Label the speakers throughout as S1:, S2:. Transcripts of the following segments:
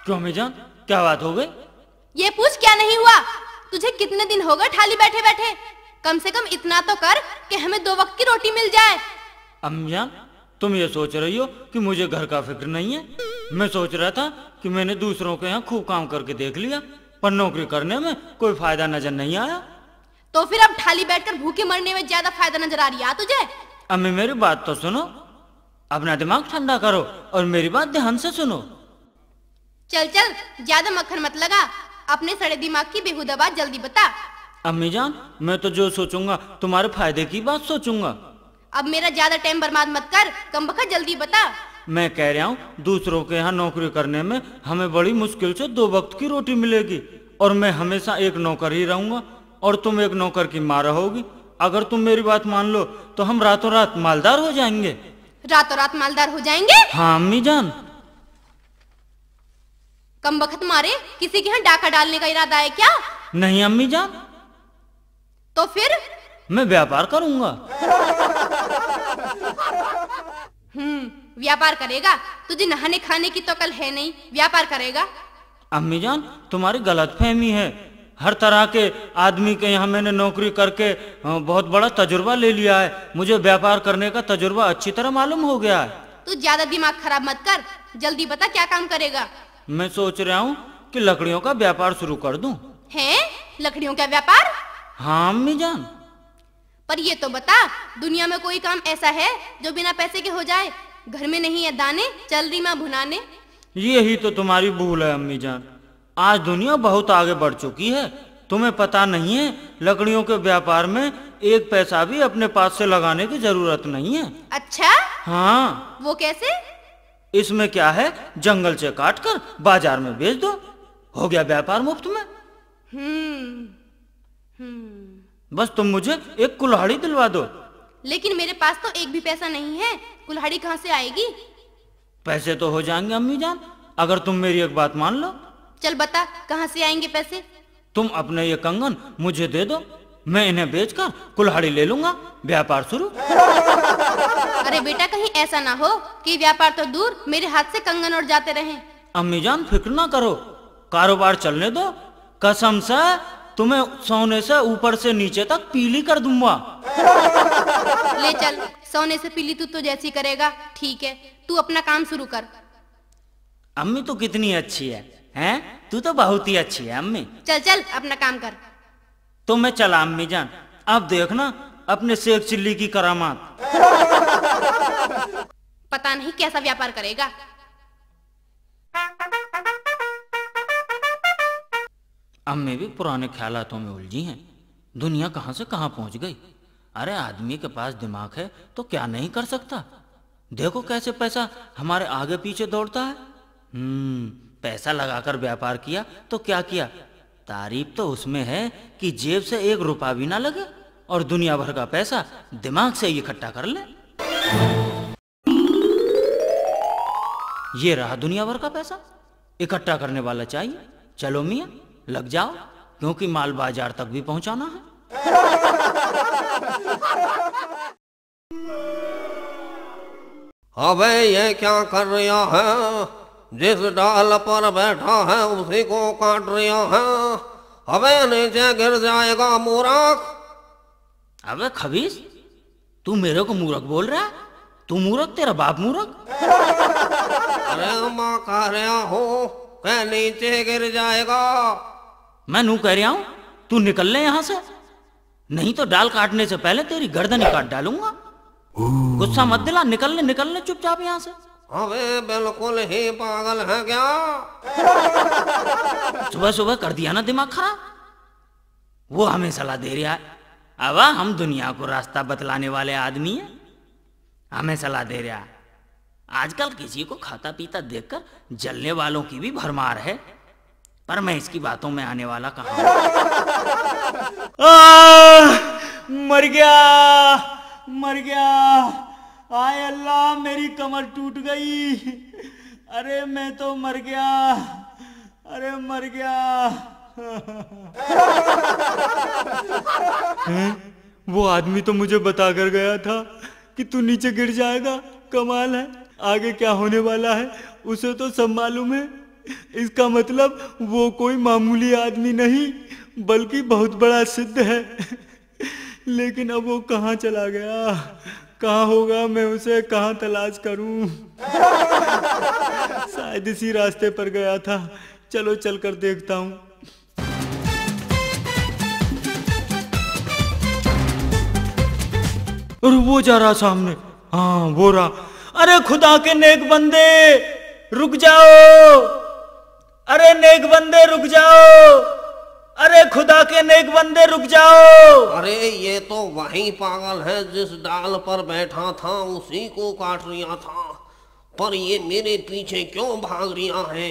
S1: क्यों अम्मी जान, क्या बात हो गई?
S2: ये पूछ क्या नहीं हुआ? तुझे कितने दिन हो गए थाली बैठे बैठे? कम से कम इतना तो कर कि हमें 2 वक्त की रोटी मिल जाए।
S1: अम्मी जान, तुम ये सोच रही हो कि मुझे घर का फिक्र नहीं है? मैं सोच रहा था कि मैंने दूसरों के यहाँ खूब काम करके देख लिया, पर नौकरी करने में कोई फायदा नजर नहीं आया।
S2: तो फिर अब थाली बैठकर भूखे मरने में ज्यादा फायदा नजर आ रहा तुझे?
S1: अम्मी मेरी बात तो सुनो, अपना दिमाग ठंडा करो और मेरी बात ध्यान से सुनो।
S2: चल चल, ज्यादा मक्खन मत लगा, अपने सड़े दिमाग की बेहुदा बात जल्दी बता।
S1: अम्मी जान, मैं तो जो सोचूंगा तुम्हारे फायदे की बात सोचूंगा।
S2: अब मेरा ज्यादा टाइम बर्बाद मत कर, कमबख्त जल्दी बता।
S1: मैं कह रहा हूँ, दूसरों के यहाँ नौकरी करने में हमें बड़ी मुश्किल से 2 वक्त की रोटी मिलेगी, और मैं हमेशा एक नौकर ही रहूंगा और तुम एक नौकर की माँ रहोगी। अगर तुम मेरी बात मान लो तो हम रातों रात मालदार हो जाएंगे।
S2: रातों रात मालदार हो जाएंगे?
S1: हाँ अम्मी जान।
S2: कमबख्त मारे, किसी के यहाँ डाका डालने का इरादा है क्या?
S1: नहीं अम्मी जान।
S2: तो फिर?
S1: मैं व्यापार करूंगा।
S2: व्यापार करेगा? तुझे नहाने खाने की तो कल है नहीं, व्यापार करेगा?
S1: अम्मी जान, तुम्हारी गलतफहमी है। हर तरह के आदमी के यहाँ मैंने नौकरी करके बहुत बड़ा तजुर्बा ले लिया है। मुझे व्यापार करने का तजुर्बा अच्छी तरह मालूम हो गया है।
S2: तू ज्यादा दिमाग खराब मत कर, जल्दी बता क्या काम करेगा?
S1: मैं सोच रहा हूँ कि लकड़ियों का व्यापार शुरू कर दूं।
S2: हैं? लकड़ियों का व्यापार?
S1: हाँ अम्मी जान।
S2: पर ये तो बता, दुनिया में कोई काम ऐसा है जो बिना पैसे के हो जाए? घर में नहीं है दाने, चल रही माँ भुनाने।
S1: यही तो तुम्हारी भूल है अम्मी जान। आज दुनिया बहुत आगे बढ़ चुकी है। तुम्हें पता नहीं है, लकड़ियों के व्यापार में 1 पैसा भी अपने पास से लगाने की जरूरत नहीं है।
S2: अच्छा?
S1: हाँ।
S2: वो कैसे?
S1: इसमें क्या है, जंगल से काट कर बाजार में बेच दो, हो गया व्यापार मुफ्त में। बस तुम मुझे एक कुल्हाड़ी दिलवा दो।
S2: लेकिन मेरे पास तो 1 भी पैसा नहीं है, कुल्हाड़ी कहाँ से आएगी?
S1: पैसे तो हो जाएंगे अम्मी जान, अगर तुम मेरी एक बात मान लो।
S2: चल बता, कहाँ से आएंगे पैसे?
S1: तुम अपने ये कंगन मुझे दे दो, मैं इन्हें बेचकर कुल्हाड़ी ले लूंगा, व्यापार शुरू।
S2: अरे बेटा, कहीं ऐसा ना हो कि व्यापार तो दूर, मेरे हाथ से कंगन और जाते रहें।
S1: अम्मी जान फिक्र ना करो, कारोबार चलने दो। कसम से तुम्हें सोने से ऊपर से नीचे तक पीली कर दूंगा।
S2: ले चल, सोने से पीली तू तो जैसी करेगा, ठीक है, तू अपना काम शुरू कर।
S1: अम्मी तो कितनी अच्छी है, हैं? तू तो बहुत ही अच्छी है अम्मी।
S2: चल चल, अपना काम कर।
S1: तो मैं चला अम्मी जान, अब देखना अपने शेख चिल्ली की करामात।
S2: पता नहीं कैसा व्यापार करेगा।
S1: अम्मी भी पुराने ख्यालातों में उलझी हैं। दुनिया कहाँ से कहाँ पहुंच गई। अरे आदमी के पास दिमाग है तो क्या नहीं कर सकता। देखो कैसे पैसा हमारे आगे पीछे दौड़ता है। पैसा लगाकर व्यापार किया तो क्या किया, तारीफ तो उसमें है कि जेब से 1 रुपया भी ना लगे और दुनिया भर का पैसा दिमाग से इकट्ठा कर ले। ये रहा दुनिया भर का पैसा, इकट्ठा करने वाला चाहिए। चलो मियाँ लग जाओ, क्योंकि माल बाजार तक भी पहुंचाना है।
S3: अबे ये क्या कर रहा है? जिस डाल पर बैठा है उसी को काट रहा है। अबे नीचे गिर जाएगा मूर्ख।
S1: अबे खबीस, तू मेरे को मूर्ख बोल रहा है? तू मूर्ख, तेरा बाप मूर्ख।
S3: अरे मैं कह रहा हूँ कि नीचे गिर जाएगा।
S1: मैं नू कह रहा हूँ, तू निकल ले यहाँ से, नहीं तो डाल काटने से पहले तेरी गर्दन ही काट डालूंगा। गुस्सा मत दिला, निकल ले चुपचाप यहाँ से।
S3: अबे बिल्कुल ही पागल है क्या?
S1: सुबह सुबह कर दिया ना दिमाग खराब। वो हमें सलाह दे रहा है। अब हम दुनिया को रास्ता बतलाने वाले आदमी हैं, हमें सलाह दे रहा है। आजकल किसी को खाता पीता देखकर जलने वालों की भी भरमार है, पर मैं इसकी बातों में आने वाला कहाँ हूं। मर गया, आय अल्लाह मेरी कमर टूट गई। अरे मैं तो मर गया, अरे मर गया। वो आदमी तो मुझे बता कर गया था कि तू नीचे गिर जाएगा। कमाल है, आगे क्या होने वाला है उसे तो सब मालूम है।
S4: इसका मतलब वो कोई मामूली आदमी नहीं बल्कि बहुत बड़ा सिद्ध है। लेकिन अब वो कहाँ चला गया, कहाँ होगा, मैं उसे कहाँ तलाश करूं? शायद इसी रास्ते पर गया था। चलो चलकर देखता हूं। और वो जा रहा सामने, हाँ वो रहा। अरे खुदा के नेक बंदे रुक जाओ, अरे नेक बंदे रुक जाओ, अरे खुदा के नेक बंदे रुक जाओ।
S3: अरे ये तो वही पागल है जिस डाल पर बैठा था उसी को काट रिया था, पर ये मेरे पीछे क्यों भाग रिया है?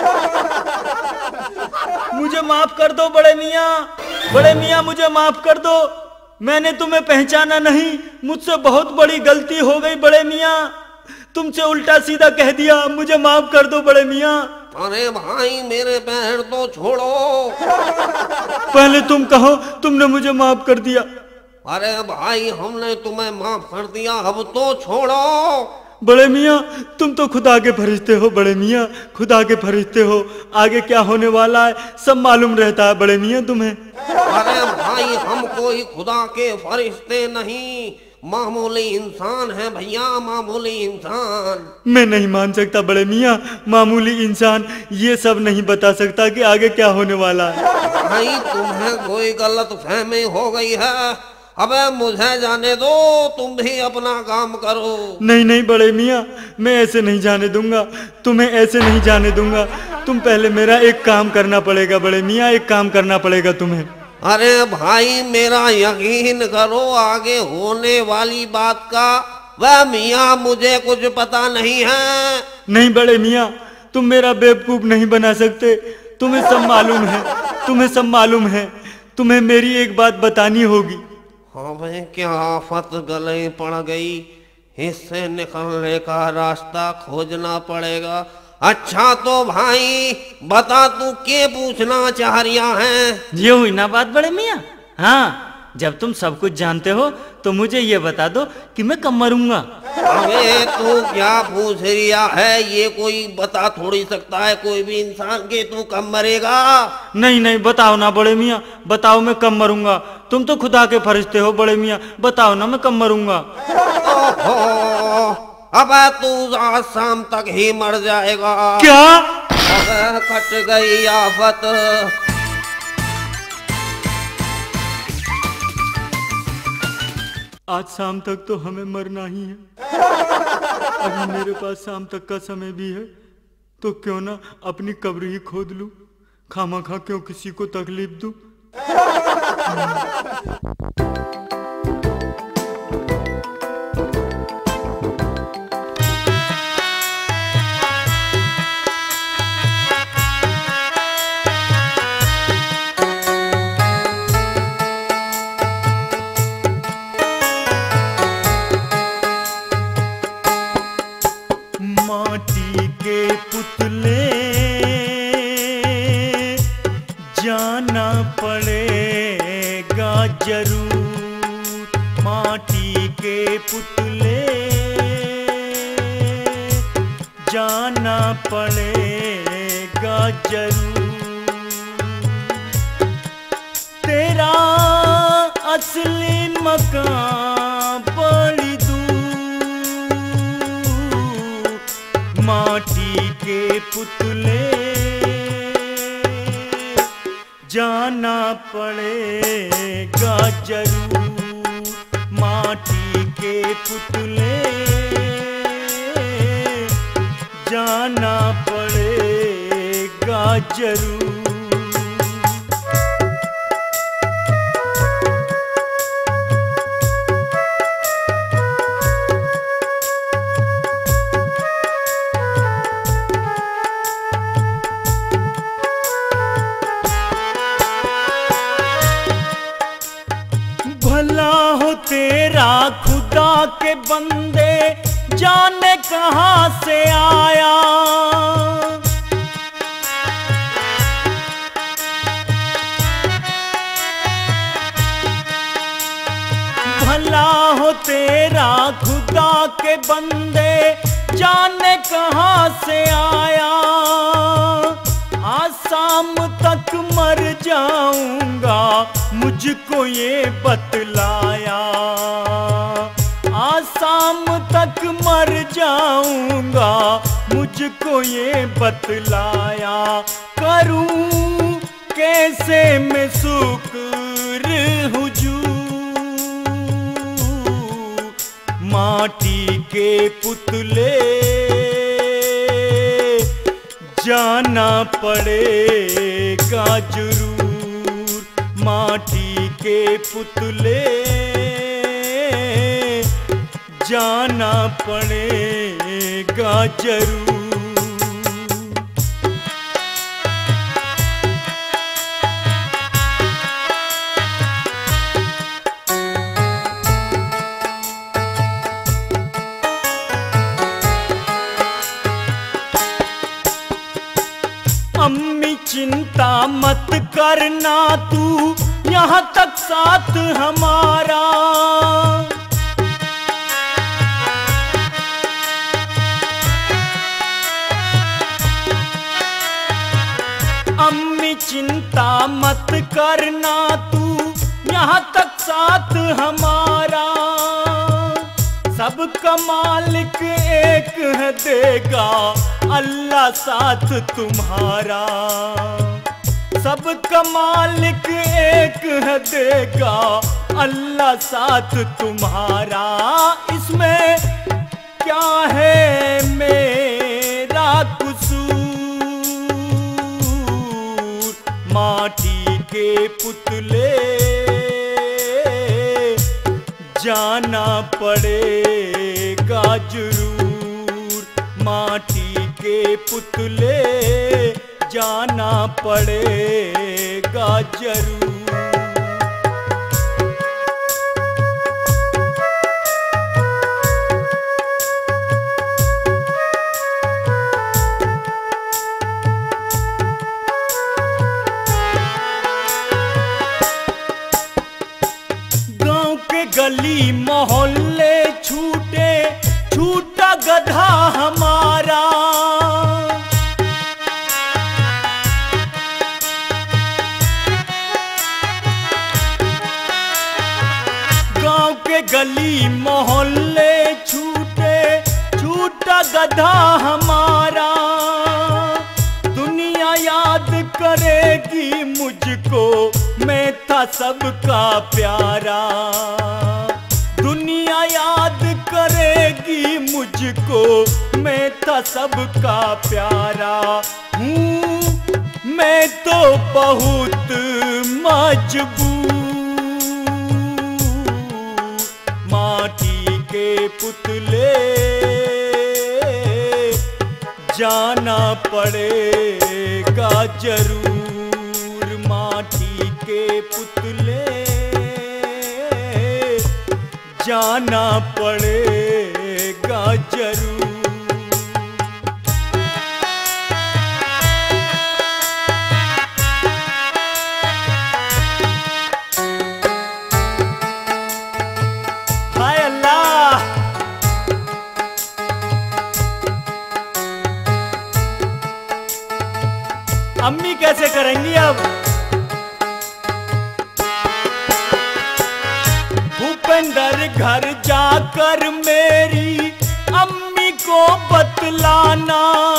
S4: मुझे माफ कर दो बड़े मियाँ, बड़े मियाँ मुझे माफ कर दो, मैंने तुम्हें पहचाना नहीं, मुझसे बहुत बड़ी गलती हो गई बड़े मियाँ, तुमसे उल्टा सीधा कह दिया, मुझे माफ कर दो बड़े मियाँ।
S3: अरे भाई मेरे पैर तो छोड़ो।
S4: पहले तुम कहो तुमने मुझे माफ कर दिया।
S3: अरे भाई हमने तुम्हें माफ कर दिया, अब तो छोड़ो।
S4: बड़े मियाँ तुम तो खुदा के फरिश्ते हो, बड़े मियाँ खुदा के फरिश्ते हो, आगे क्या होने वाला है सब मालूम रहता है बड़े मियाँ तुम्हें।
S3: अरे भाई हम कोई खुदा के फरिश्ते नहीं, मामूली इंसान है भैया, मामूली इंसान।
S4: मैं नहीं मान सकता बड़े मियाँ, मामूली इंसान ये सब नहीं बता सकता कि आगे क्या होने वाला है।
S3: भाई तुम्हें कोई गलत फहमी हो गई है, अबे मुझे जाने दो, तुम भी अपना काम करो।
S4: नहीं नहीं बड़े मियाँ मैं ऐसे नहीं जाने दूंगा, तुम्हें ऐसे नहीं जाने दूंगा, तुम पहले मेरा एक काम करना पड़ेगा बड़े मियाँ, एक काम करना पड़ेगा तुम्हें।
S3: अरे भाई मेरा यकीन करो, आगे होने वाली बात का वह मियाँ मुझे कुछ पता नहीं है।
S4: नहीं बड़े मियाँ तुम मेरा बेवकूफ नहीं बना सकते, तुम्हें सब मालूम है, तुम्हें सब मालूम है, तुम्हें मेरी एक बात बतानी होगी।
S3: हाँ भाई क्या आफत गले पड़ गई, इससे निकलने का रास्ता खोजना पड़ेगा। अच्छा तो भाई बता तू क्या पूछना चाह रिया है?
S1: ये हुई ना बात बड़े मियाँ। हाँ जब तुम सब कुछ जानते हो तो मुझे ये बता दो कि मैं कब मरूंगा।
S3: अबे तू क्या पूछ रिया है, ये कोई बता थोड़ी सकता है कोई भी इंसान के तू कब मरेगा?
S4: नहीं नहीं बताओ ना बड़े मियाँ, बताओ मैं कब मरूंगा, तुम तो खुदा के फरिश्ते हो बड़े मियाँ, बताओ ना मैं कब मरूंगा।
S3: ओहो अब तू आज शाम तक ही मर जाएगा।
S4: क्या?
S3: अब कट गई आफत।
S4: आज शाम तक तो हमें मरना ही है, अभी मेरे पास शाम तक का समय भी है, तो क्यों ना अपनी कब्र ही खोद लूं, खामखा क्यों किसी को तकलीफ दूं। माटी के पुतले जाना पड़ेगा जरूर, माटी के पुतले जाना पड़ेगा जरूर, तेरा असली मकान बड़ी माटी के पुतले जाना पड़ेगा जरूर, माटी के पुतले जाना पड़ेगा जरूर। भला हो तेरा खुदा के बंदे जाने कहाँ से आया, भला हो तेरा खुदा के बंदे जाने कहाँ से आया, आज शाम तक मर जाऊंगा, मुझको ये बतलाया। आज शाम तक मर जाऊंगा, मुझको ये बतलाया। करूं कैसे मैं शुक्र हुजूर, माटी के पुतले जाना पड़ेगा जरूर, माटी के पुतले जाना पड़ेगा जरूर। अम्मी चिंता मत करना तू, यहाँ तक साथ हमारा। अम्मी चिंता मत करना तू, यहाँ तक साथ हमारा। सबका मालिक एक है देगा, अल्लाह साथ तुम्हारा। सबका मालिक एक है देगा, अल्लाह साथ तुम्हारा। इसमें क्या है मेरा कसूर, माटी के पुतले जाना पड़ेगा जरूर, माटी के पुतले जाना पड़ेगा जरूर। गांव के गली मोहल्ले छूटे, छूटा गधा हमारा। गांव के गली मोहल्ले छूटे, छूटा गधा हमारा। दुनिया याद करेगी मुझको, मैं था सबका प्यारा। दुनिया याद करेगी मुझको, मैं था सबका प्यारा। हूँ मैं तो बहुत मजबूर, माटी के पुतले जाना पड़ेगा जरूर, माटी के पुतले जाना पड़ेगा जरूर। हाय अल्लाह, अम्मी कैसे करेंगी अब? भूपेंद्र घर जाकर मेरी अम्मी को बतलाना,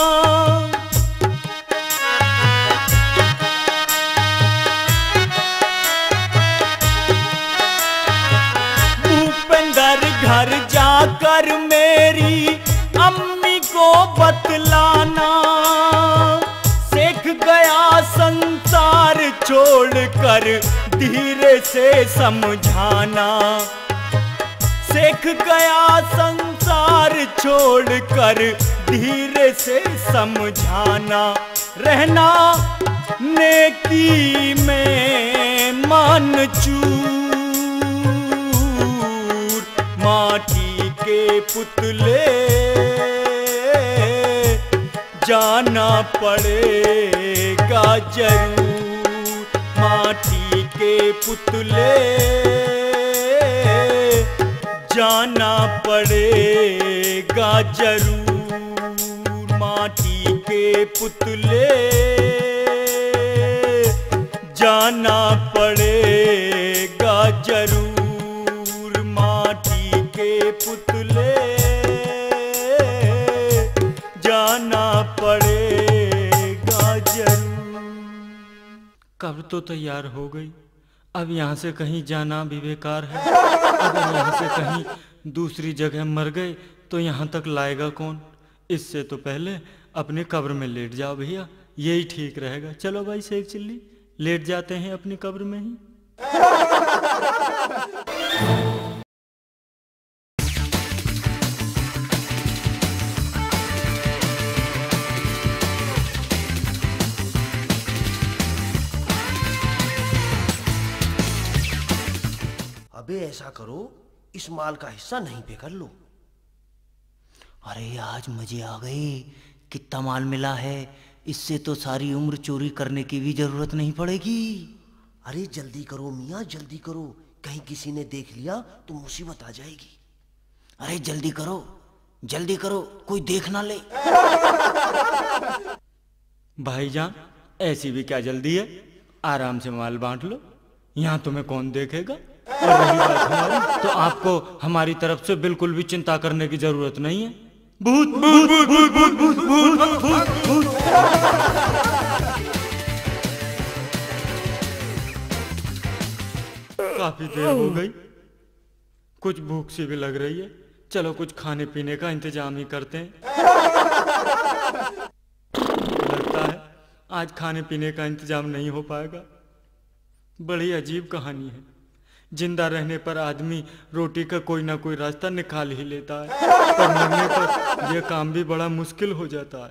S4: भूपेंद्र घर जाकर मेरी अम्मी को बतलाना। सीख गया संसार छोड़कर धीरे से समझाना, सीख गया संसार छोड़कर धीरे से समझाना। रहना नेकी में मन चूर, माटी के पुतले जाना पड़ेगा जरूर, माटी के पुतले जाना पड़ेगा जरूर। के पुतले जाना पड़ेगा जरूर, माटी के पुतले जाना पड़ेगा जरूर।
S1: कब्र तो तैयार हो गई, अब यहाँ से कहीं जाना भी बेकार है। अगर यहाँ से कहीं दूसरी जगह मर गए तो यहाँ तक लाएगा कौन? इससे तो पहले अपनी कब्र में लेट जाओ भैया, यही ठीक रहेगा। चलो भाई शेख चिल्ली, लेट जाते हैं अपनी कब्र में ही।
S3: अबे ऐसा करो, इस माल का हिस्सा नहीं पे कर लो।
S1: अरे आज मजे आ गए, कितना माल मिला है, इससे तो सारी उम्र चोरी करने की भी जरूरत नहीं पड़ेगी।
S3: अरे जल्दी करो मियाँ, जल्दी करो, कहीं किसी ने देख लिया तो मुसीबत आ जाएगी।
S1: अरे जल्दी करो, जल्दी करो, कोई देख ना ले। भाईजान ऐसी भी क्या जल्दी है, आराम से माल बांट लो, यहाँ तुम्हें कौन देखेगा। और रही बात हमारी, तो आपको हमारी तरफ से बिल्कुल भी चिंता करने की जरूरत नहीं है। भूत भूत भूत भूत भूत भूत भूत भूत। काफी देर हो गई, कुछ भूख सी भी लग रही है, चलो कुछ खाने पीने का इंतजाम ही करते हैं। लगता है आज खाने पीने का इंतजाम नहीं हो पाएगा। बड़ी अजीब कहानी है, जिंदा रहने पर आदमी रोटी का कोई ना कोई रास्ता निकाल ही लेता है, पर मरने पर यह काम भी बड़ा मुश्किल हो जाता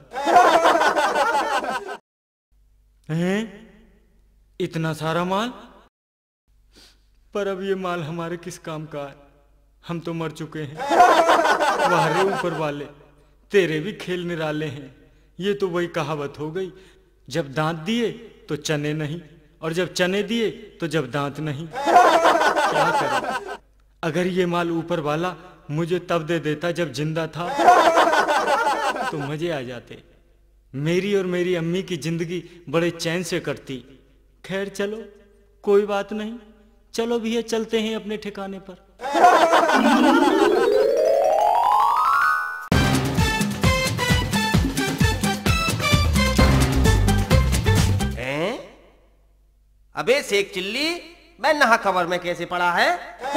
S1: है। इतना सारा माल, पर अब ये माल हमारे किस काम का है? हम तो मर चुके हैं। वाह रे ऊपर वाले, तेरे भी खेल निराले हैं। ये तो वही कहावत हो गई, जब दांत दिए तो चने नहीं, और जब चने दिए तो जब दांत नहीं। क्या करें? अगर ये माल ऊपर वाला मुझे तब दे देता जब जिंदा था तो मजे आ जाते, मेरी और मेरी अम्मी की जिंदगी बड़े चैन से कटती। खैर चलो कोई बात नहीं, चलो भैया चलते हैं अपने ठिकाने पर।
S3: अबे शेख चिल्ली, मैं नहा कब्र में कैसे पड़ा है?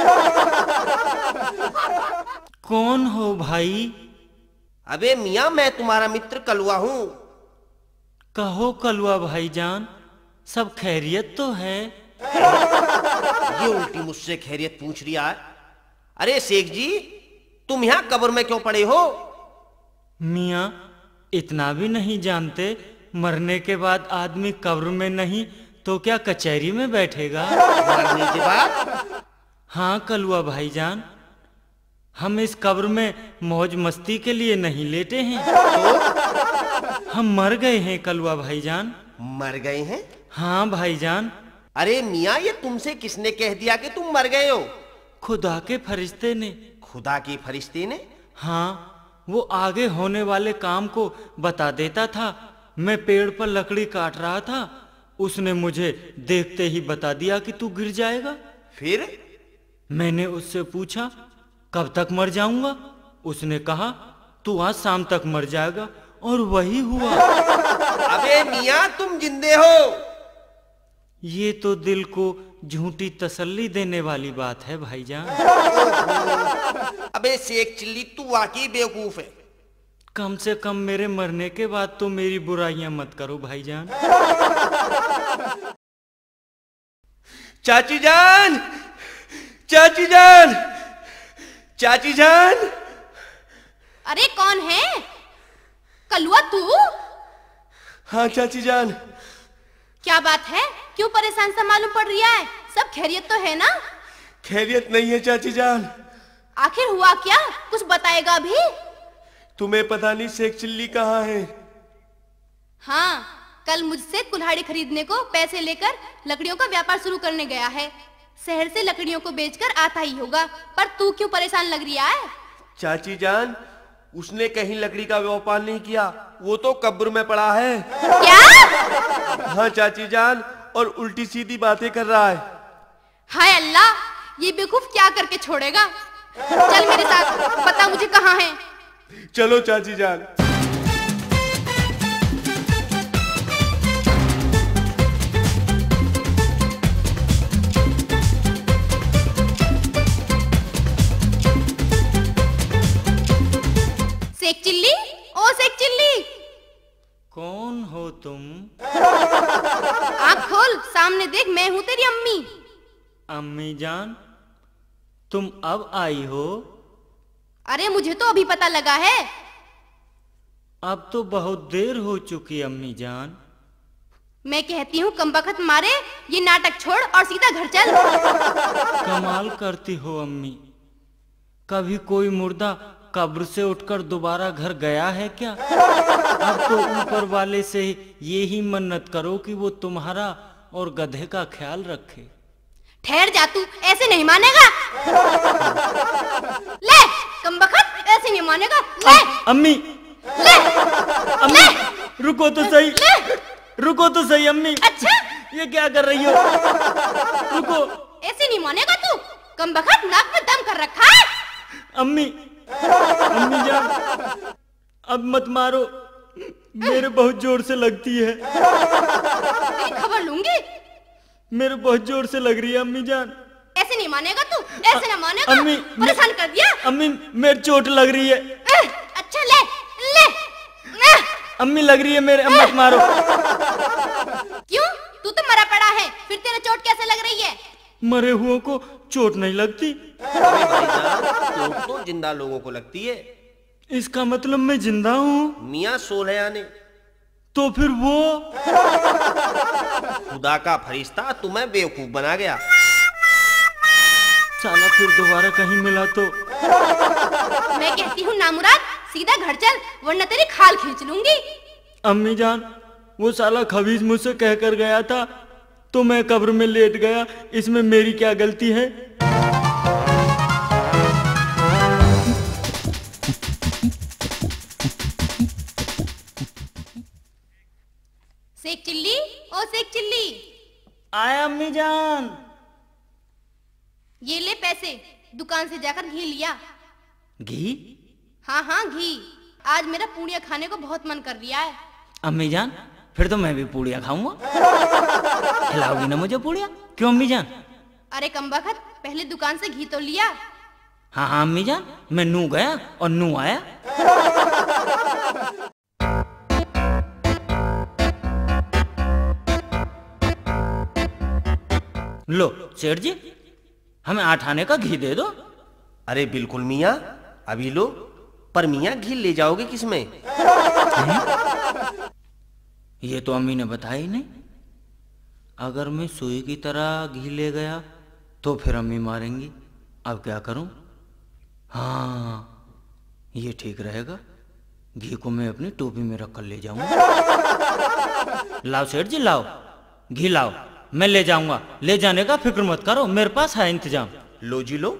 S1: कौन हो भाई?
S3: अबे मियाँ, मैं तुम्हारा मित्र कलुआ हूँ।
S1: कहो कलुआ भाईजान, सब खैरियत तो है?
S3: ये उल्टी मुझसे खैरियत पूछ रहा है। अरे शेख जी, तुम यहाँ कब्र में क्यों पड़े हो?
S1: मियाँ इतना भी नहीं जानते, मरने के बाद आदमी कब्र में नहीं तो क्या कचहरी में बैठेगा?
S3: मरने के बाद?
S1: हाँ कलुआ भाईजान, हम इस कब्र में मौज मस्ती के लिए नहीं लेटे हैं,
S3: तो?
S1: हम मर गए हैं कलुआ भाईजान।
S3: मर गए हैं?
S1: हाँ भाईजान।
S3: अरे मियाँ, ये तुमसे किसने कह दिया कि तुम मर गए हो?
S1: खुदा के फरिश्ते ने।
S3: खुदा के फरिश्ते ने?
S1: हाँ, वो आगे होने वाले काम को बता देता था। मैं पेड़ पर लकड़ी काट रहा था, उसने मुझे देखते ही बता दिया कि तू गिर जाएगा।
S3: फिर? मैंने
S1: उससे पूछा कब तक मर जाऊंगा? उसने कहा तू आज शाम तक मर जाएगा, और वही हुआ।
S3: अबे मियाँ, तुम जिंदे हो?
S1: ये तो दिल को झूठी तसल्ली देने वाली बात है भाईजान।
S3: अबे शेख चिल्ली, तू वाकई बेवकूफ है।
S1: कम से कम मेरे मरने के बाद तो मेरी बुराइयां मत करो भाईजान।
S3: चाची जान, चाची जान, चाची जान।
S2: अरे कौन है? कलुआ तू?
S3: हाँ चाची जान।
S2: क्या बात है, क्यों परेशान सा मालूम पड़ रहा है? सब खैरियत तो है ना?
S3: खैरियत नहीं है चाची जान।
S2: आखिर हुआ क्या? कुछ बताएगा भी?
S3: तुम्हें पता नहीं शेख चिल्ली कहाँ है?
S2: हाँ, कल मुझसे कुल्हाड़ी खरीदने को पैसे लेकर लकड़ियों का व्यापार शुरू करने गया है। शहर से लकड़ियों को बेचकर आता ही होगा, पर तू क्यों परेशान लग रहा है?
S3: चाची जान, उसने कहीं लकड़ी का व्यापार नहीं किया, वो तो कब्र में पड़ा है।
S2: क्या?
S3: हाँ चाची जान, और उल्टी सीधी बातें कर रहा है।
S2: हाय अल्लाह, ये बेवकूफ क्या करके छोड़ेगा। चल मेरे साथ, बता मुझे कहाँ है।
S3: चलो चाची जान।
S2: सेक चिल्ली, ओ सेक चिल्ली।
S1: कौन हो तुम?
S2: आँख खोल, सामने देख, मैं हूँ तेरी अम्मी।
S1: अम्मी जान, तुम अब आई हो?
S2: अरे मुझे तो अभी पता लगा है।
S1: अब तो बहुत देर हो चुकी अम्मी जान।
S2: मैं कहती हूँ कमबख्त मारे, ये नाटक छोड़ और सीधा घर चल।
S1: कमाल करती हो अम्मी, कभी कोई मुर्दा कब्र से उठकर दोबारा घर गया है क्या? अब तो ऊपर वाले से ये ही मन्नत करो कि वो तुम्हारा और गधे का ख्याल रखे।
S2: ठहर जा तू, ऐसे नहीं मानेगा। ले कमबख्त, ऐसे नहीं मानेगा। ले
S1: अम्मी,
S2: ले
S1: अम्मी रुको तो सही,
S2: ले।
S1: रुको तो सही अम्मी।
S2: अच्छा,
S1: ये क्या कर रही हो? रुको।
S2: ऐसे नहीं मानेगा तू। कमबख्त, नाक में दम कर रखा है।
S1: अम्मी, अम्मी जान, अब मत मारो, मेरे बहुत जोर से लगती है।
S2: तेरी खबर लूंगी।
S1: मेरे बहुत जोर से लग रही है अम्मी जान।
S2: ऐसे नहीं मानेगा तू, ऐसे ना मानेगा।
S1: अम्मी,
S2: परेशान कर दिया।
S1: अम्मी मेरे चोट लग रही है।
S2: अच्छा ले ले।
S1: अम्मी लग रही है मेरे, मत मारो।
S2: क्यों? तू तो मरा पड़ा है, फिर तेरे चोट कैसे लग रही है?
S1: मरे हुओं को चोट नहीं लगती।
S3: अरे भाईजान, चोट तो जिंदा लोगों को लगती है।
S1: इसका मतलब मैं जिंदा हूँ?
S3: मियाँ सोलह आने।
S1: तो फिर वो
S3: खुदा का फरिश्ता तुम्हें बेवकूफ बना गया।
S1: साला फिर दोबारा कहीं मिला तो।
S2: मैं कहती हूँ नामुराद, सीधा घर चल, वरना तेरी खाल खींच लूंगी।
S1: अम्मी जान, वो साला खबीज मुझसे कह कर गया था तो मैं कब्र में लेट गया, इसमें मेरी क्या गलती है?
S2: सेक चिल्ली, ओ सेक चिल्ली।
S1: आया अम्मी जान।
S2: ये ले पैसे, दुकान से जाकर घी लिया।
S1: घी?
S2: हाँ हाँ घी, आज मेरा पूड़िया खाने को बहुत मन कर रिया है।
S1: अम्मी जान, फिर तो मैं भी पूड़िया खाऊंगा। खिलाओगी ना मुझे पूड़िया? क्यों अम्मी जान?
S2: अरे कमबख्त, पहले दुकान से घी तो लिया।
S1: हाँ हाँ अम्मी जान, मैं नू गया और नू आया। लो सेठ जी, हमें 8 आने का घी दे दो।
S3: अरे बिल्कुल मियाँ, अभी लो। पर मियाँ घी ले जाओगे किसमें?
S1: ये तो अम्मी ने बताया ही नहीं। अगर मैं सुई की तरह घी ले गया तो फिर अम्मी मारेंगी। अब क्या करूं? हाँ, ये ठीक रहेगा। घी को मैं अपनी टोपी में रख कर ले जाऊंगा। लाओ सेठ जी लाओ, घी लाओ, मैं ले जाऊंगा। ले जाने का फिक्र मत करो, मेरे पास है इंतजाम।
S3: लो जी लो।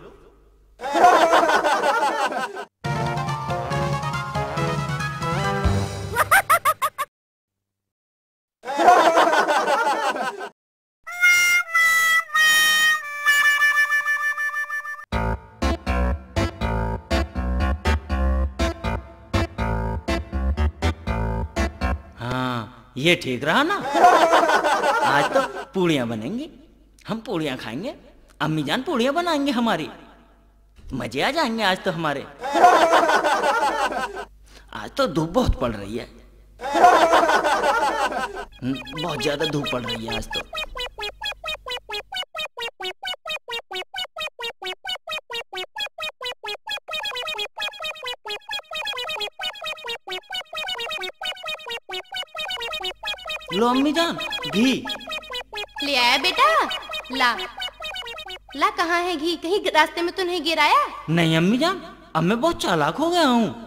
S1: हाँ, ये ठीक रहा ना। आज तो पूड़ियाँ बनेंगी, हम पूड़ियाँ खाएंगे। अम्मी जान पूड़ियाँ बनाएंगे हमारी, मजे आ जाएंगे आज तो हमारे। आज तो धूप बहुत पड़ रही है, बहुत ज्यादा धूप पड़ रही है आज तो। लो अम्मी जान घी।
S2: ले आया बेटा? ला ला, कहाँ है घी? कहीं रास्ते में तो नहीं गिराया?
S1: नहीं अम्मी जान, अब मैं बहुत चालाक हो गया हूँ।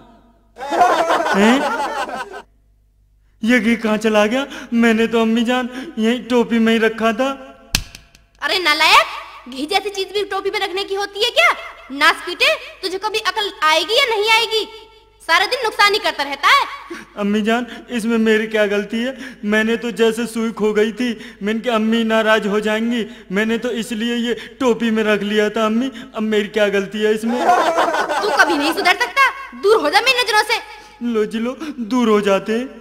S1: ये घी कहाँ चला गया? मैंने तो अम्मी जान यही टोपी में ही रखा था।
S2: अरे नालायक, घी जैसी चीज भी टोपी में रखने की होती है क्या? नास पीटे, तुझे कभी अकल आएगी या नहीं आएगी? सारा दिन नुकसान ही करता रहता है।
S4: अम्मी जान, इसमें मेरी क्या गलती है? मैंने तो जैसे सुई खो गई थी, मैंने कहा अम्मी नाराज हो जाएंगी, मैंने तो इसलिए ये टोपी में रख लिया था। अम्मी, अब मेरी क्या गलती है इसमें?
S2: तू कभी नहीं सुधर सकता, दूर हो जा मेरी नजरों से।
S4: लो जी लो, दूर हो जाते हैं।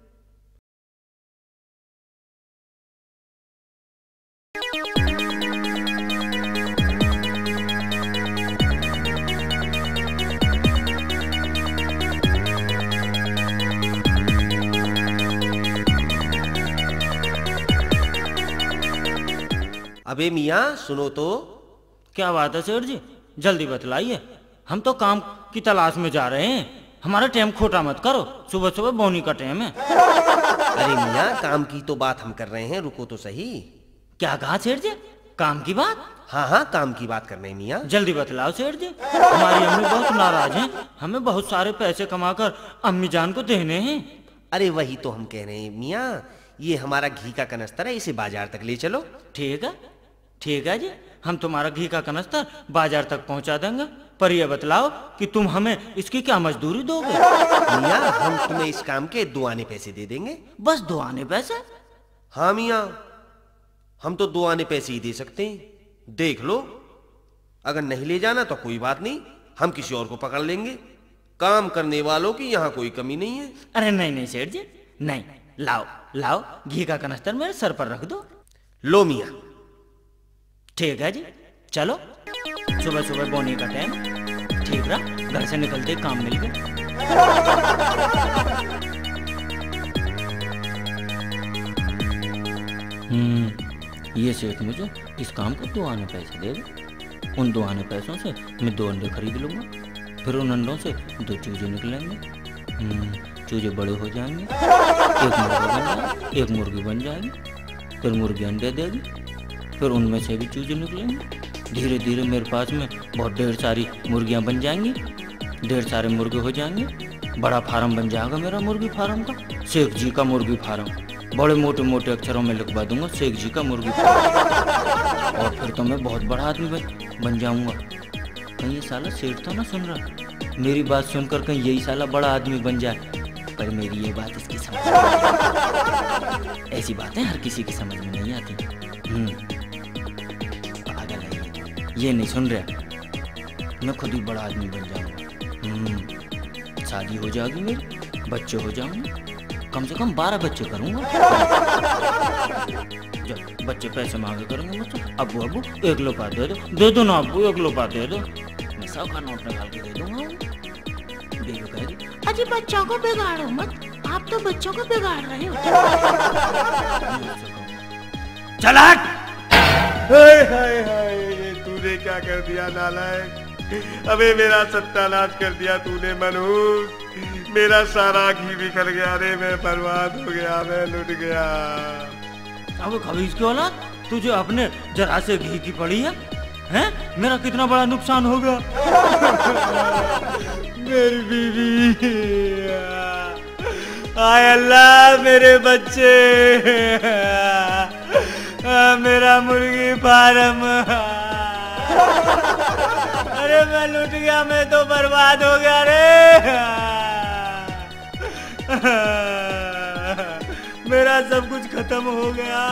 S3: अबे मियाँ सुनो तो।
S1: क्या बात है सेठ जी, जल्दी बतलाइए, हम तो काम की तलाश में जा रहे हैं। हमारा टाइम खोटा मत करो, सुबह सुबह बोनी का टाइम है।
S3: अरे मियाँ, काम की तो बात हम कर रहे हैं, रुको तो सही।
S1: क्या कहा सेठ जी? काम की बात?
S3: हाँ हाँ, काम की बात कर रहे हैं मियाँ।
S1: जल्दी बतलाओ सेठ जी, हमारी अम्मी बहुत नाराज हैं, हमें बहुत सारे पैसे कमाकर अम्मी जान को देने हैं।
S3: अरे वही तो हम कह रहे हैं मियाँ, ये हमारा घी का कनस्तर है, इसे बाजार तक ले चलो।
S1: ठीक है जी, हम तुम्हारा घी का कनस्तर बाजार तक पहुंचा देंगे, पर यह बतलाओ कि तुम हमें इसकी क्या मजदूरी दोगे?
S3: मियाँ, हम तुम्हें इस काम के 2 आने पैसे दे देंगे।
S1: बस 2 आने पैसे?
S3: हाँ मियाँ, हम तो 2 आने पैसे ही दे सकते हैं। देख लो, अगर नहीं ले जाना तो कोई बात नहीं, हम किसी और को पकड़ लेंगे। काम करने वालों की यहाँ कोई कमी नहीं है।
S1: अरे नहीं सेठ जी, नहीं, लाओ घी का कनस्तर मेरे सर पर रख दो।
S3: लो मियाँ।
S1: ठीक है जी, चलो। सुबह सुबह बोनी का टाइम ठीक रहा, घर से निकलते काम मिल गया। ये सेठ मुझे इस काम को 2 आने पैसे देगा। उन 2 आने पैसों से मैं 2 अंडे खरीद लूंगा, फिर उन अंडों से 2 चूजे निकलेंगे। चूजे बड़े हो जाएंगे, एक मुर्गी बन जाएगी, फिर मुर्गी अंडे देगी, फिर उनमें से भी चूजे निकलेंगे। धीरे धीरे मेरे पास में बहुत ढेर सारी मुर्गियां बन जाएंगी, ढेर सारे मुर्गे हो जाएंगे, बड़ा फार्म बन जाएगा मेरा मुर्गी फार्म का, शेख जी का मुर्गी फार्म। बड़े मोटे मोटे अक्षरों में लिखवा दूंगा, शेख जी का मुर्गी फार्म। और फिर तो मैं बहुत बड़ा आदमी बन जाऊंगा। कहीं ये साला सेठ तो ना सुन रहा, मेरी बात सुनकर कहीं यही साला बड़ा आदमी बन जाए। पर मेरी ये बात इसकी समझ में नहीं आती। ऐसी बातें हर किसी की समझ में नहीं आती। पागल है ये नहीं सुन रहा। मैं खुद ही बड़ा आदमी बन जाऊंगा, शादी हो जाएगी मेरी, बच्चे हो जाऊंगे, कम से कम 12 बच्चे करूंगा। जब बच्चे पैसे मांगे करेंगे मुझसे, अब्बू 1 रुपया दे दो ना अब्बू, 1 रुपया दे दो, मैं 100 का नोट निकाल के दे दूंगा।
S5: अजी बच्चों को बिगाड़ो मत, आप तो बच्चों को बिगाड़ रहे हो।
S1: चल हट।
S6: हाय, तूने क्या कर दिया नालायक? अबे मेरा सत्यानाश कर दिया तूने मनहूस। मेरा सारा घी बिखर गया रे, मैं बर्बाद हो गया, मैं लुट गया।
S1: अब खबीज की औलाद, तुझे अपने जरा से घी की पड़ी है? हैं? मेरा कितना बड़ा नुकसान होगा।
S6: मेरी बीवी, आय अल्लाह, मेरे बच्चे, मेरा मुर्गी फार्म। अरे मैं लुट गया, मैं तो बर्बाद हो गया रे। मेरा सब कुछ खत्म हो गया।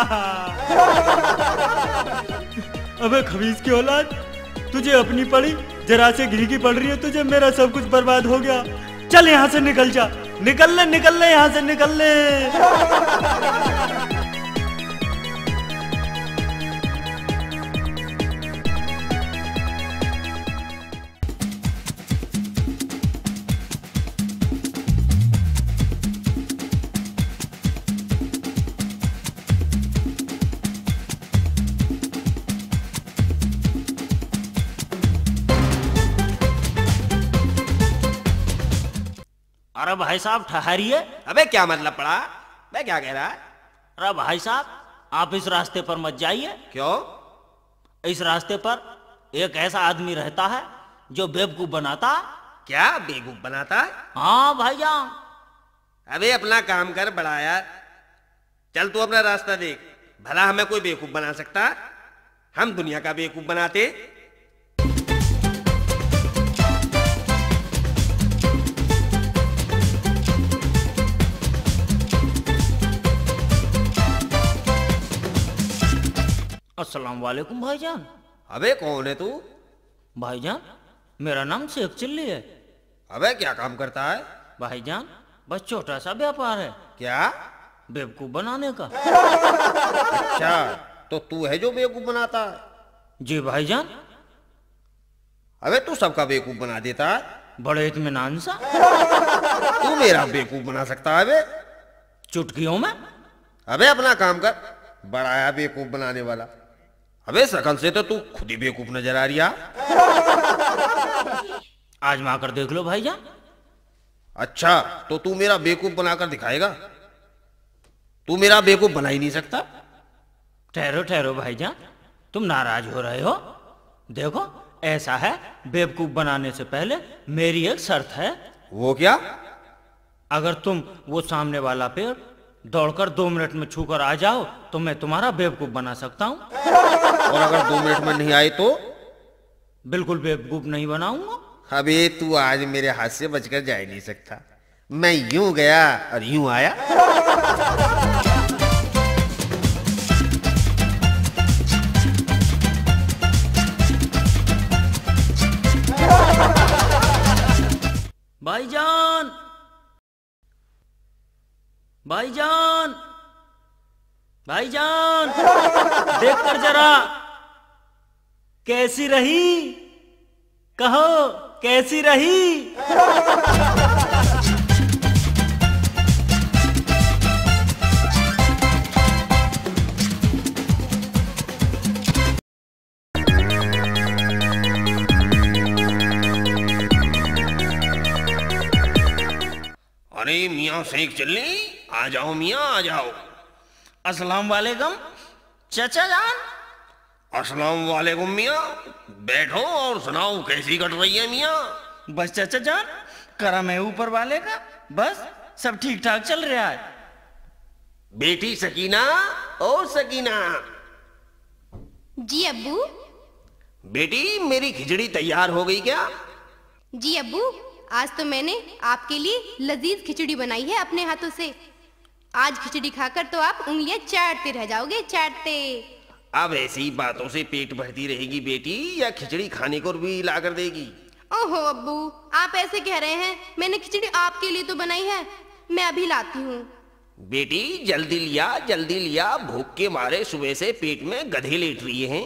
S4: अबे खबीज की औलाद, तुझे अपनी पड़ी, जरा से घी की पड़ रही है तुझे, मेरा सब कुछ बर्बाद हो गया। चल यहाँ से निकल जा, निकल ले यहाँ से, निकल ले।
S1: अरे भाई साहब ठहरिए।
S3: अबे क्या मतलब पड़ा? मैं क्या कह रहा है?
S1: अरे भाई साहब, आप इस रास्ते पर मत जाइए।
S3: क्यों?
S1: इस रास्ते पर एक ऐसा आदमी रहता है जो बेवकूफ बनाता।
S3: क्या बेवकूफ बनाता है?
S1: हाँ भाईजान।
S3: अबे अपना काम कर बड़ा यार, चल तू अपना रास्ता देख, भला हमें कोई बेवकूफ बना सकता? हम दुनिया का बेवकूफ बनाते।
S1: अस्सलाम वालेकुम भाईजान।
S3: अबे कौन है तू?
S1: भाईजान मेरा नाम शेख चिल्ली है।
S3: अबे क्या काम करता है?
S1: भाईजान बस छोटा सा व्यापार है,
S3: क्या?
S1: बेवकूफ बनाने का।
S3: अच्छा, तो तू है जो बेवकूफ बनाता है?
S1: जी भाईजान।
S3: अबे तू सबका बेवकूफ बना देता है।
S1: बड़े इत्मीनान सा।
S3: तू मेरा बेवकूफ बना सकता है बे?
S1: चुटकियों में।
S3: अबे अपना काम कर, बड़ा है बेवकूफ बनाने वाला। अबे शकल से तो तू खुद ही बेवकूफ नजर आ रही है।
S1: आजमा कर देख लो भाईजान।
S3: अच्छा, तो तू मेरा बेवकूफ बनाकर दिखाएगा? तू मेरा बेवकूफ बना ही नहीं सकता।
S1: ठहरो ठहरो भाईजान, तुम नाराज हो रहे हो। देखो ऐसा है, बेवकूफ बनाने से पहले मेरी एक शर्त है।
S3: वो क्या?
S1: अगर तुम वो सामने वाला पेड़ दौड़कर 2 मिनट में छूकर आ जाओ तो मैं तुम्हारा बेवकूफ बना सकता हूँ।
S3: और अगर 2 मिनट में नहीं आए तो?
S1: बिल्कुल बेवकूफ नहीं बनाऊंगा।
S3: अबे तू आज मेरे हाथ से बचकर जा ही नहीं सकता। मैं यूं गया और यूं आया।
S1: भाईजान, भाईजान, भाईजान, देखकर जरा कैसी रही, कहो कैसी रही।
S3: अरे मियाँ शेख चिल्ली, आ जाओ मियाँ आ जाओ।
S1: अस्सलाम वालेकुम चाचा जान।
S3: अस्सलाम वालेकुम मियाँ, बैठो और सुनाओ कैसी कट रही है मियाँ?
S1: बस चाचा जान, करम है ऊपर वाले का, बस सब ठीक ठाक चल रहा है।
S3: बेटी सकीना, ओ सकीना।
S2: जी अब्बू।
S3: बेटी मेरी खिचड़ी तैयार हो गई क्या?
S2: जी अब्बू, आज तो मैंने आपके लिए लजीज खिचड़ी बनाई है अपने हाथों से। आज खिचड़ी खाकर तो आप उंगलियां चाटते रह जाओगे, चाटते।
S3: अब ऐसी बातों से पेट भरती रहेगी बेटी, या खिचड़ी खाने को भी ला कर देगी?
S2: ओहो अब्बू, आप ऐसे कह रहे हैं। मैंने खिचड़ी आपके लिए तो बनाई है, मैं अभी लाती हूँ।
S3: बेटी जल्दी लिया, भूख के मारे सुबह से पेट में गधे लेट रही हैं।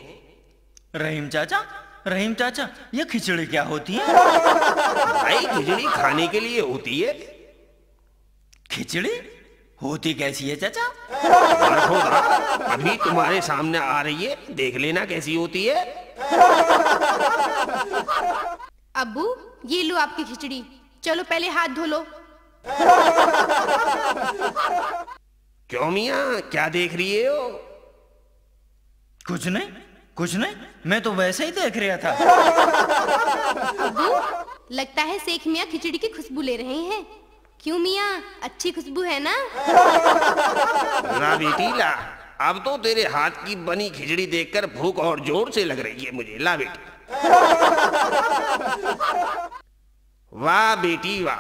S1: रहीम चाचा, ये खिचड़ी क्या होती है?
S3: भाई खिचड़ी खाने के लिए होती है।
S1: खिचड़ी होती कैसी है चाचा?
S3: खुदा, अभी तुम्हारे सामने आ रही है, देख लेना कैसी होती है।
S2: अब्बू ये लो आपकी खिचड़ी, चलो पहले हाथ धो लो।
S3: क्यों मियाँ, क्या देख रही हो?
S1: कुछ नहीं, मैं तो वैसे ही देख रहा था।
S2: अब्बू लगता है शेख मियाँ खिचड़ी की खुशबू ले रहे हैं। क्यों मियाँ, अच्छी खुशबू है ना?
S3: ला बेटी ला, अब तो तेरे हाथ की बनी खिचड़ी देखकर भूख और जोर से लग रही है मुझे। ला बेटी। वाह बेटी वाह,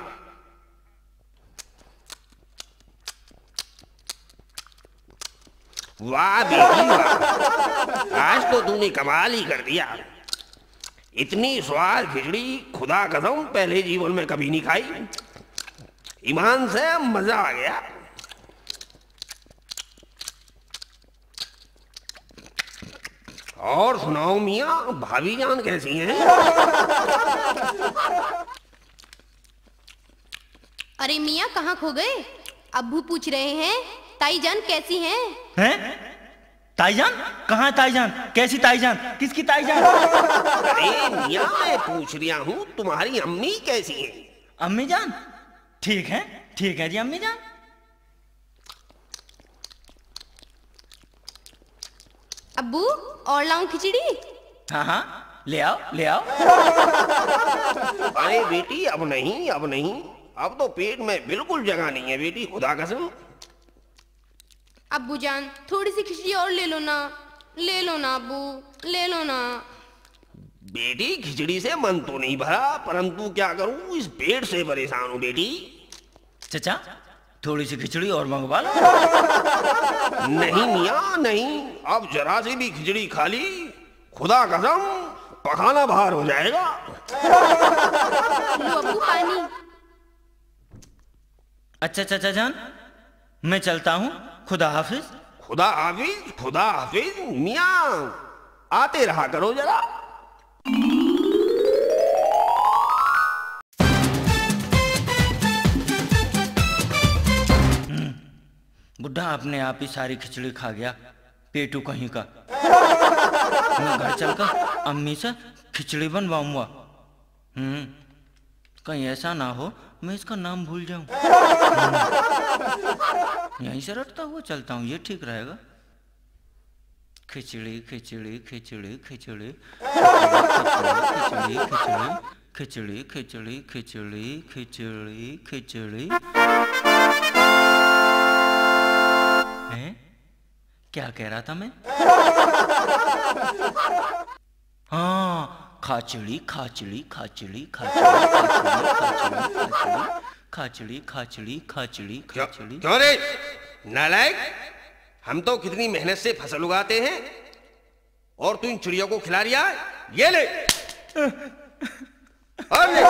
S3: वाह बेटी वाह, आज तो तूने कमाल ही कर दिया। इतनी स्वाद खिचड़ी खुदा कसम पहले जीवन में कभी नहीं खाई। ईमान से मजा आ गया। और सुनाओ मियाँ, भाभी जान कैसी हैं?
S2: अरे मियाँ कहाँ खो गए? अब्बू पूछ रहे हैं ताई जान कैसी हैं?
S1: हैं? ताईजान? कहाँ है ताईजान? कैसी ताईजान? किसकी ताईजान?
S3: अरे मियाँ मैं पूछ रहा हूँ तुम्हारी अम्मी कैसी हैं?
S1: अम्मी जान ठीक है जी अम्मी जान।
S2: अब्बू और लाऊं खिचड़ी?
S1: हाँ ले आओ।
S3: अरे बेटी अब नहीं, अब तो पेट में बिल्कुल जगह नहीं है बेटी, खुदा कसम।
S2: अब्बू जान थोड़ी सी खिचड़ी और ले लो ना अब्बू, ले लो ना।
S3: बेटी खिचड़ी से मन तो नहीं भरा, परंतु क्या करूं, इस पेट से परेशान हूं बेटी।
S1: चाचा थोड़ी सी खिचड़ी और मंगवा लो।
S3: नहीं मियाँ नहीं, अब जरा सी भी खिचड़ी खा ली, खुदा कसम पखाना बाहर हो जाएगा।
S2: लो अब्बू पानी।
S4: अच्छा चाचा जान, मैं चलता हूँ, खुदा हाफिज।
S3: खुदा हाफिज, खुदा हाफिज। मियाँ आते रहा करो जरा।
S4: बुढ़ा अपने आप ही सारी खिचड़ी खा गया, पेटू कहीं का। मैं घर चलकर अम्मी से खिचड़ी बनवाऊंगा। कहीं ऐसा ना हो मैं इसका नाम भूल जाऊं। यहीं से रटता हुआ चलता हूँ, ये ठीक रहेगा। खिचड़ी खिचड़ी खिचड़ी खिचड़ी खिचड़ी खिचड़ी खिचड़ी खिचड़ी खिचड़ी खिचड़ी। हैं? क्या कह रहा था मैं? हाँ, खाचड़ी खाचड़ी खाचड़ी खाचड़ी खाचड़ी खाचड़ी खाचड़ी खाचड़ी।
S3: क्यों रे नालायक, हम तो कितनी मेहनत से फसल उगाते हैं और तू इन चिड़ियों को खिला रिया है। ये ले और ले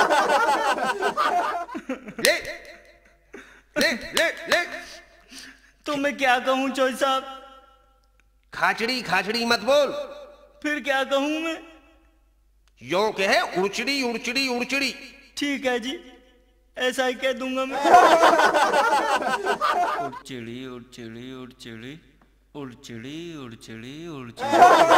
S3: ले ले ले ले।
S4: तो मैं क्या कहूँ चोई साहब?
S3: खाचड़ी खाचड़ी मत बोल।
S4: फिर क्या कहूँ मैं?
S3: यो कहे उड़चिड़ी उड़चिड़ी उड़चिड़ी।
S4: ठीक है जी, ऐसा ही कह दूंगा मैं। उड़चिड़ी उड़चिड़ी उड़चिड़ी उड़चिड़ी उड़चिड़ी उड़चिड़ी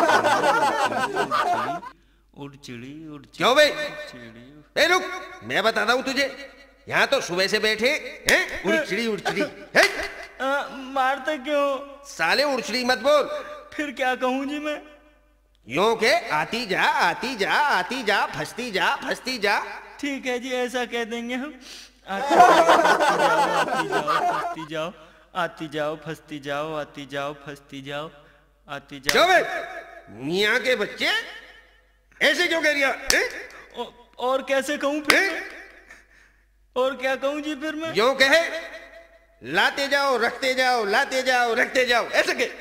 S4: उड़चिड़ी उड़चिड़ी।
S3: क्यों बे? ए रुक, मैं बताता हूँ तुझे। यहाँ तो सुबह से बैठे हैं उड़चिड़ी उड़चिड़ी।
S4: मारते क्यों?
S3: साले उड़चिड़ी मत बोल।
S4: फिर क्या कहूँ जी मैं?
S3: यों के आती जा आती जा आती जा फंसती जा फंसती जा।
S4: ठीक है जी, ऐसा कह देंगे हम। आती जाओ फंसती जाओ, आती जाओ फंसती जाओ, आती जाओ फंसती जाओ, आती जाओ।
S3: क्यों बे? मियाँ के बच्चे ऐसे क्यों कह रिया?
S4: और कैसे कहूँ फिर? और क्या कहूँ जी फिर मैं?
S3: यों कहे लाते जाओ रखते जाओ, लाते जाओ रखते जाओ, ऐसे के।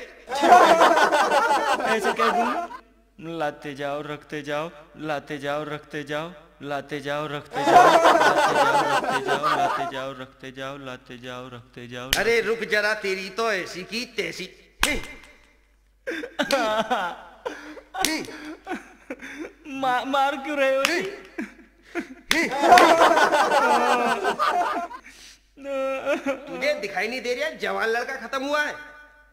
S4: ऐसे कह दूंगा। लाते जाओ रखते जाओ, लाते जाओ रखते जाओ, लाते जाओ रखते जाओ, लाते जाओ रखते जाओ, लाते जाओ रखते जाओ, लाते जाओ रखते जाओ।
S3: अरे रुक जरा, तेरी तो ऐसी की तैसी।
S4: मार क्यों रहे हो जी?
S3: तुझे दिखाई नहीं दे रहा जवान लड़का खत्म हुआ है?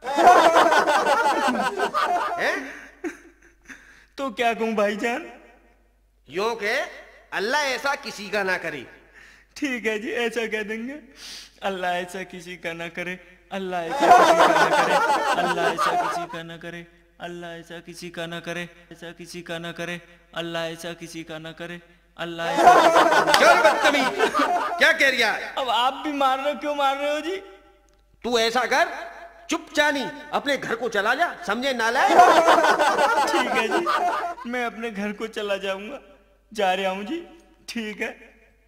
S3: हैं?
S4: तो क्या कहूँ भाईजान?
S3: यों के अल्लाह ऐसा किसी का ना करे।
S4: ठीक है जी, ऐसा कह देंगे। अल्लाह ऐसा किसी का ना करे, अल्लाह ऐसा किसी का ना करे, अल्लाह ऐसा किसी का ना करे, अल्लाह ऐसा किसी का ना करे, ऐसा किसी का ना करे, अल्लाह ऐसा किसी का ना करे, अल्लाह ऐसा किसी का ना
S3: चल बदतमीज, क्या कह रिया है?
S4: अब आप भी मार रहे हो, क्यों मार रहे हो जी?
S3: तू ऐसा कर, चुपचानी अपने घर को चला जा, समझे नालायक?
S4: ठीक है जी, मैं अपने घर को चला जाऊंगा, जा रहा हूँ जी। ठीक है।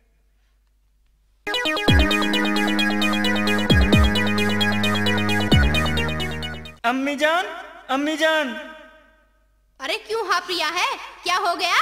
S4: अम्मी जान, अम्मी जान।
S2: अरे क्यों हाँ प्रिया है, क्या हो गया?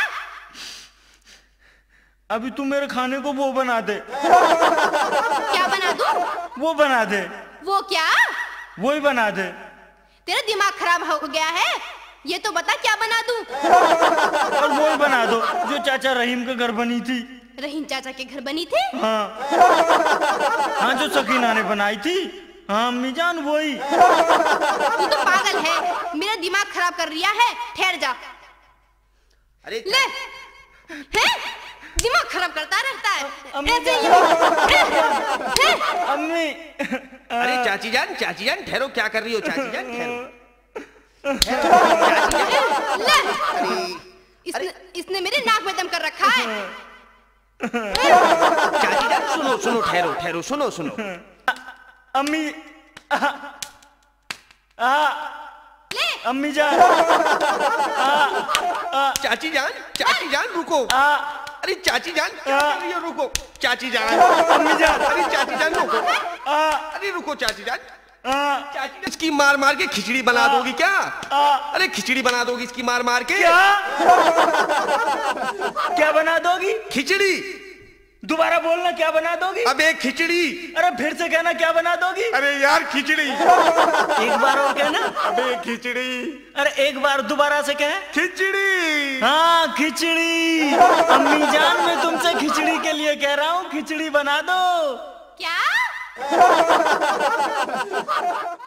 S4: अभी तू मेरे खाने को वो बना दे।
S2: क्या बना दूं?
S4: वो बना दे।
S2: वो क्या?
S4: वो ही बना दे।
S2: तेरा दिमाग खराब हो गया है? ये तो बता क्या बना दूं?
S4: और वो ही बना दो जो चाचा रहीम के घर बनी थी।
S2: रहीम चाचा के घर बनी थी?
S4: हाँ हाँ, जो सकीना ने बनाई थी। हाँ अम्मी जान, वही।
S2: तू तो पागल है, मेरा दिमाग खराब कर रिया है। ठहर जा।
S3: अरे
S2: ले, हैं? दिमाग खराब करता रहता है।
S4: अम्मी
S2: ऐसे ही
S4: अम्मी।
S3: अरे चाची जान ठहरो, क्या कर रही हो चाची जान? ठहरो।
S2: ले, इसने मेरे नाक में दम कर रखा है।
S3: चाची जान सुनो, ठहरो, सुनो।
S4: अम्मी
S2: ले,
S4: अम्मी जान।
S3: चाची जान रुको। अरे चाची जान क्या कर रही हो? रुको चाची जान।
S4: अम्मी जान।
S3: अरे चाची जान रुको। अरे रुको चाची जान।
S6: चाची इसकी मार मार के खिचड़ी बना दोगी क्या? अरे खिचड़ी बना दोगी इसकी मार मार के?
S4: क्या बना दोगी?
S6: खिचड़ी।
S4: दोबारा बोलना, क्या बना दोगी?
S6: अबे खिचड़ी।
S4: अरे फिर से कहना, क्या बना दोगी?
S6: अरे यार खिचड़ी।
S4: एक बार और कहना।
S6: अबे खिचड़ी।
S4: अरे एक बार दोबारा से कहे।
S6: खिचड़ी।
S4: हाँ खिचड़ी। अम्मी जान, मैं तुमसे खिचड़ी के लिए कह रहा हूँ, खिचड़ी बना दो।
S2: क्या?